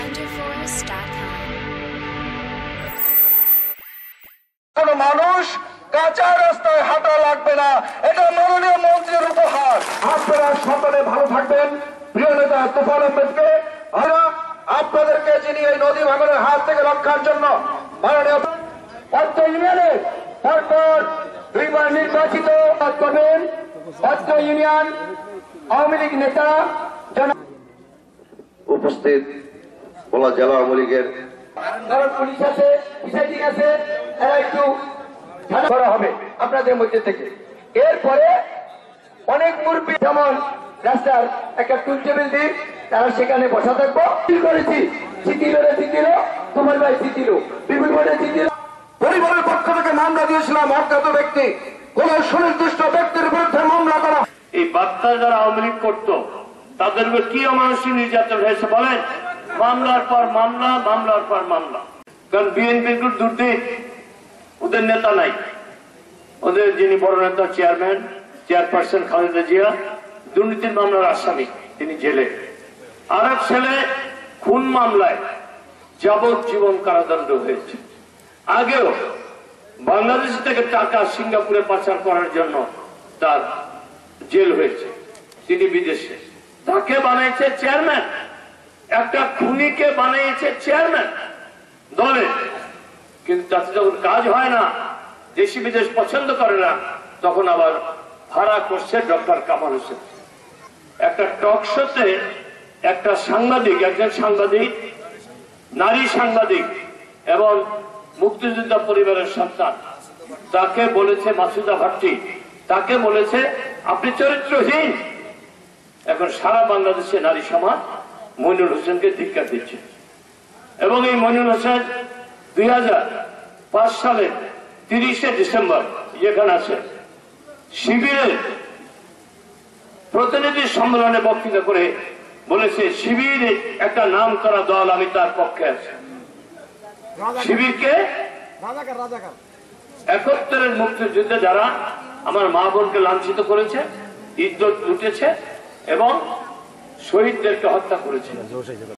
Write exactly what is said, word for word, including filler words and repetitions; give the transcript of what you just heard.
Wonderforce dot com. কোন মানুষ কাঁচা রাস্তায় হাঁটা লাগবে না, এটা মাননীয় মন্ত্রীর উপহার। আপনারা সকলে ভালো থাকবেন। প্রিয় নেতা তুফান আহমেদকে আপনাদেরকে যিনি এই নদী ভাঙনের হাত থেকে রক্ষার জন্য মাননীয় অত্র ইউনিয়নে তারপর দুইবার নির্বাচিত করবেন অত্র ইউনিয়ন আওয়ামী লীগ নেতা উপস্থিত বলা জেলা আওয়ামী লীগের পুলিশ আছে, সিআইডি আছে, এরা একটু করা হবে আপনাদের মধ্যে থেকে। এরপরে অনেক মুরব্বী যেমন রাস্তার একটা টুল টেবিল দিই, তারা সেখানে বসা থাকবো। কি করেছি জিতিল জিতিল তোমার ভাই জিতিল বিপুল ভোটে জিতিল। পরিবারের পক্ষ থেকে মামলা দিয়েছিলাম অজ্ঞাত ব্যক্তি কোন সুনির্দিষ্ট ব্যক্তির বিরুদ্ধে মামলা করা। এই বার্তা যারা আওয়ামী লীগ করতো তাদের উপর কি অমানুষিক নির্যাতন হয়েছে বলেন? মামলার পর মামলা, মামলার পর মামলা। কারণ বিএনপির দুর্নীতি, ওদের নেতা নাই, ওদের যিনি বড় নেতা চেয়ারম্যান চেয়ারপারসন খালেদা জিয়া দুর্নীতির মামলার আসামি, তিনি জেলে। আর এক ছেলে খুন মামলায় যাবজ্জীবন কারাদণ্ড হয়েছে। আগেও বাংলাদেশ থেকে টাকা সিঙ্গাপুরে পাচার করার জন্য তার জেল হয়েছে, তিনি বিদেশে। তাকে বানিয়েছে চেয়ারম্যান, একটা খুনিকে বানিয়েছে চেয়ারম্যান দলে, কিন্তু তাতে যখন কাজ হয় না, দেশি বিদেশ পছন্দ করে না, তখন আবার ভাড়া করছে ডক্টর কামাল হোসেন। একটা টক শোতে একটা সাংবাদিক, একজন সাংবাদিক, নারী সাংবাদিক এবং মুক্তিযোদ্ধা পরিবারের সন্তান, তাকে বলেছে মাসুদা ভাট্টি, তাকে বলেছে আপনি চরিত্রহীন। এখন সারা বাংলাদেশে নারী সমাজ মইনুল হোসেনকে ধিক্কার দিচ্ছে। এবং এই মইনুল হোসেন দুই হাজার পাঁচ সালে তিরিশে ডিসেম্বর যেখানে আছে শিবিরের প্রতিনিধি সম্মেলনে বক্তৃতা করে বলেছে শিবির একটা নাম করা দল, আমি তার পক্ষে আছি। শিবিরকে একাত্তরের মুক্তিযুদ্ধে যারা আমার মা বোনকে লাঞ্ছিত করেছে, ইজ্জত লুটেছে এবং শহীদদেরকে হত্যা করেছে,